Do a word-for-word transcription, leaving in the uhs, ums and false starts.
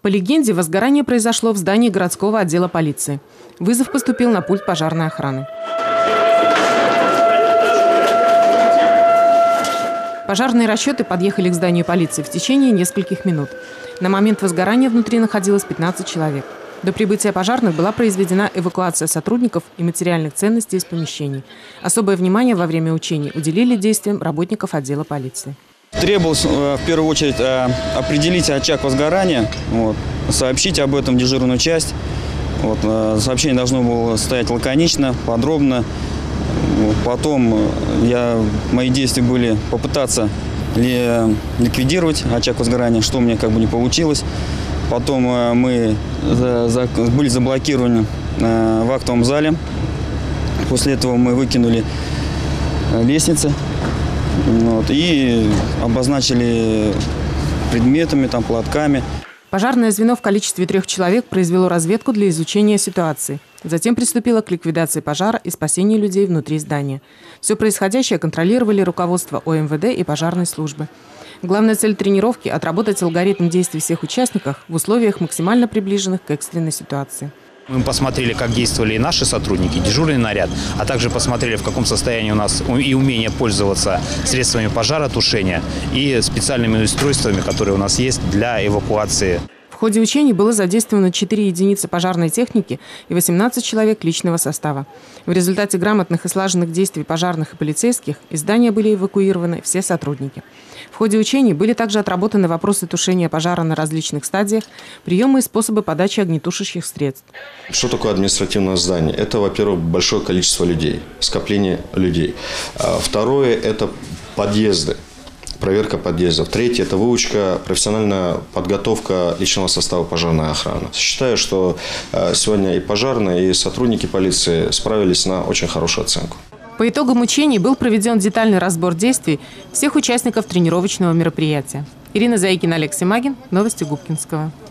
По легенде, возгорание произошло в здании городского отдела полиции. Вызов поступил на пульт пожарной охраны. Пожарные расчеты подъехали к зданию полиции в течение нескольких минут. На момент возгорания внутри находилось пятнадцать человек. До прибытия пожарных была произведена эвакуация сотрудников и материальных ценностей из помещений. Особое внимание во время учений уделили действиям работников отдела полиции. Требовалось в первую очередь определить очаг возгорания, вот, сообщить об этом в дежурную часть. Вот, сообщение должно было стоять лаконично, подробно. Потом я, мои действия были попытаться ли, ликвидировать очаг возгорания, что у меня как бы не получилось. Потом мы за, за, были заблокированы в актовом зале. После этого мы выкинули лестницы, вот, и обозначили предметами, там, платками. Пожарное звено в количестве трех человек произвело разведку для изучения ситуации. Затем приступило к ликвидации пожара и спасению людей внутри здания. Все происходящее контролировали руководство О Эм Вэ Дэ и пожарной службы. Главная цель тренировки – отработать алгоритм действий всех участников в условиях, максимально приближенных к экстренной ситуации. Мы посмотрели, как действовали и наши сотрудники, дежурный наряд, а также посмотрели, в каком состоянии у нас и умение пользоваться средствами пожаротушения и специальными устройствами, которые у нас есть для эвакуации. В ходе учений было задействовано четыре единицы пожарной техники и восемнадцать человек личного состава. В результате грамотных и слаженных действий пожарных и полицейских из здания были эвакуированы все сотрудники. В ходе учений были также отработаны вопросы тушения пожара на различных стадиях, приемы и способы подачи огнетушащих средств. Что такое административное здание? Это, во-первых, большое количество людей, скопление людей. Второе – это подъезды. Проверка подъездов. Третье – это выучка, профессиональная подготовка личного состава пожарной охраны. Считаю, что сегодня и пожарные, и сотрудники полиции справились на очень хорошую оценку. По итогам учений был проведен детальный разбор действий всех участников тренировочного мероприятия. Ирина Заикина, Олег Семагин. Новости Губкинского.